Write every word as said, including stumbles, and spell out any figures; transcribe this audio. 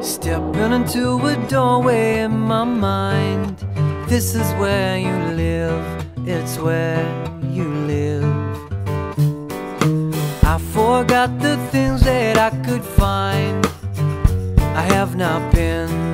Stepping into a doorway in my mind. This is where you live, it's where you live. I forgot the things that I could find. I have not been